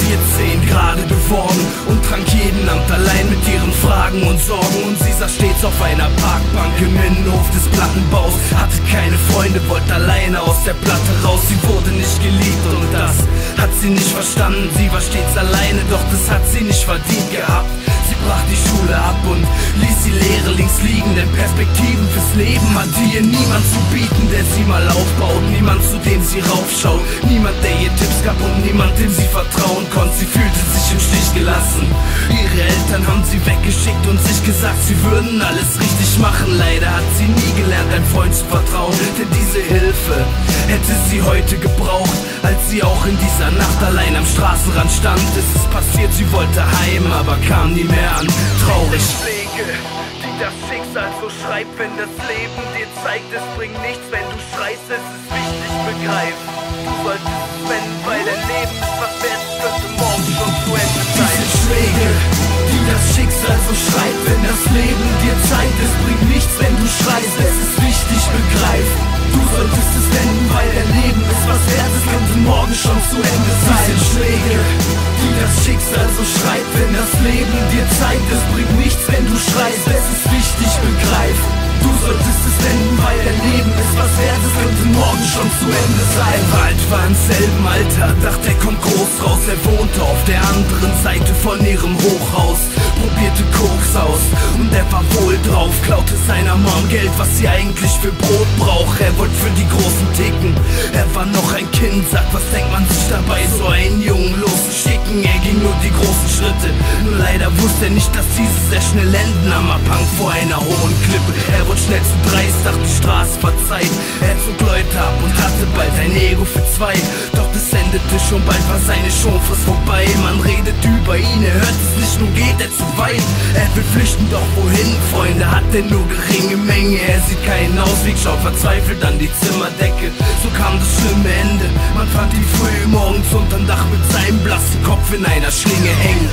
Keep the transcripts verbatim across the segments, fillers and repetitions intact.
vierzehn gerade geworden und trank jeden Abend allein mit ihren Fragen und Sorgen. Und sie saß stets auf einer Parkbank im Innenhof des Plattenbaus, hatte keine Freunde, wollte alleine aus der Platte raus. Sie wurde nicht geliebt und das hat sie nicht verstanden. Sie war stets alleine, doch das hat sie nicht verdient gehabt. Sie brach die Schule ab und ließ die Lehre links liegen, denn Perspektiven fürs Leben hat ihr niemand zu bieten, der sie mal aufbaut. Niemand, zu dem sie raufschaut, niemand, der ihr Tipps gab und niemand, dem sie vertrauen konnte. Sie fühlte sich im Stich gelassen. Ihre Eltern haben sie weggeschickt und sich gesagt, sie würden alles richtig machen. Leider hat sie nie gelernt, einem Freund zu vertrauen, denn diese Hilfe hätte sie heute gebraucht, als sie auch in dieser Nacht allein am Straßenrand stand. Es ist passiert, sie wollte heim, aber kam nie mehr an. Traurig. Schläge, die das Schicksal so schreibt, wenn das Leben dir zeigt, es bringt nichts, wenn du schreist, es ist wichtig, begreif. Du solltest es wenden, weil dein Leben ist was wert, es könnte morgen schon zu Ende sein. Diese Schläge, die das Schicksal so schreibt, wenn das Leben dir zeigt, es bringt nichts, wenn du schreist, es ist wichtig, begreif. Du solltest es wenden, weil dein Leben ist was wert, es könnte morgen schon zu Ende sein. Diese Schläge, die das Schicksal so schreibt, wenn das Leben dir zeigt, es bringt nichts, wenn du schreist, es ist wichtig, begreif. Du solltest es wenden, weil dein Leben ist was wert, es könnte morgen schon zu Ende sein. Der Wald war im selben Alter, dachte er kommt groß raus. Er wohnte auf der anderen Seite von ihrem Hochhaus, probierte Koks aus und er war wohl drauf, klaute seiner Mom Geld, was sie eigentlich für Brot braucht. Er wollte für die großen Ticken, er war noch ein Kind, sagt, was denkt man sich dabei, so einen Jungen loszuschicken. Er ging nur die großen Schritte, nur leider wusste er nicht, dass diese sehr schnell enden am Abhang vor einer hohen Klippe. Er wurde schnell zu dreist, dachte die Straße verzeiht. Er zog Leute ab und hatte bald ein Ego für zwei. Doch das endete schon bald, war seine Schonfrist vorbei. Man redet über ihn, er hört es nicht, nun geht er zu weit. Er will flüchten, doch wohin? Freunde hat er nur geringe Menge. Er sieht keinen Ausweg, schaut verzweifelt an die Zimmerdecke. So kam das schlimme Ende. Man fand ihn früh morgens unterm Dach mit seinem blassen Kopf in einer Schlinge hängen.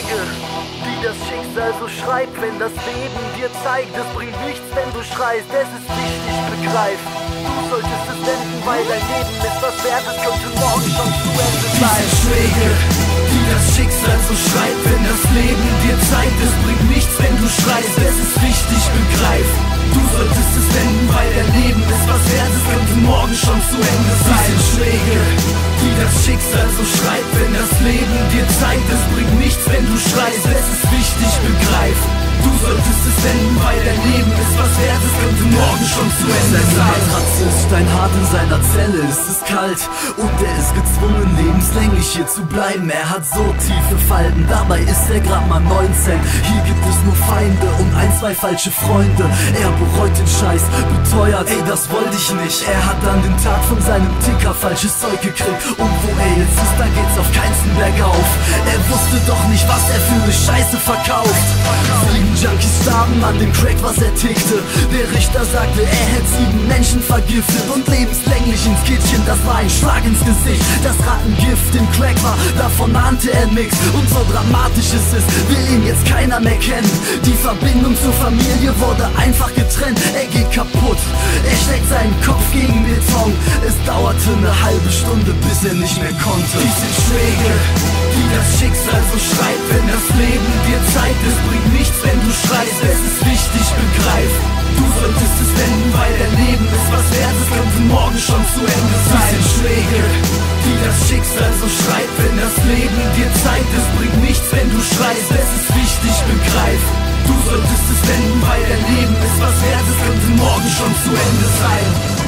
Die das Schicksal so schreibt, wenn das Leben dir zeigt, es bringt nichts, wenn du schreist, es ist wichtig, begreif. Du solltest es wenden, weil dein Leben ist was wert, es könnte morgen schon zu Ende sein. Diese Schläge, die das Schicksal so schreibt, wenn das Leben dir zeigt, es bringt nichts, wenn du schreist, es ist wichtig, begreif. Du solltest es wenden, weil dein Leben ist was wert, es könnte morgen schon zu Ende sein. Diese Schläge, die das Schicksal so schreibt, wenn das Leben dir zeigt, es bringt nichts, wenn du schreist, es ist wichtig, begreif. Du solltest es wenden, weil dein Leben ist was wert, es könnte morgen schon zu Ende sein. Seine Matratze ist steinhart, in seiner Zelle ist es kalt und er ist gezwungen, lebenslänglich hier zu bleiben. Er hat so tiefe Falten, dabei ist er grad mal neunzehn. Hier gibt es nur Feinde und ein, zwei falsche Freunde. Er bereut den Scheiß, beteuert, ey, das wollte ich nicht. Er hat an dem Tag von seinem Ticker falsches Zeug gekriegt und wo er jetzt ist, da geht's auf keinsten bergauf. Er wusste doch nicht, was er für eine Scheiße verkauft. Sieben Junkies starben an dem Crack, was er tickte. Der Richter sagte, er hätte sieben Menschen vergiftet und lebenslänglich ins Kittchen, das war ein Schlag ins Gesicht. Das Rattengift im Crack war, davon ahnte er nix. Und so dramatisch es ist, will ihn jetzt keiner mehr kennen. Die Verbindung zur Familie wurde einfach getrennt. Er geht kaputt, er schlägt seinen Kopf gegen Beton. Es dauerte eine halbe Stunde, bis er nicht mehr konnte. Diese Schläge, die das Schicksal so schreibt, wenn das Leben dir zeigt, es bringt nichts, wenn du schreist, es ist wichtig, begreif. Du solltest es wenden, weil dein Leben ist was wert, es könnte morgen schon zu Ende sein. Diese Schläge, die das Schicksal so schreibt, wenn das Leben dir zeigt, es bringt nichts, wenn du schreist, es ist wichtig, begreif. Du solltest es wenden, weil dein Leben ist was wert, es könnte morgen schon zu Ende sein.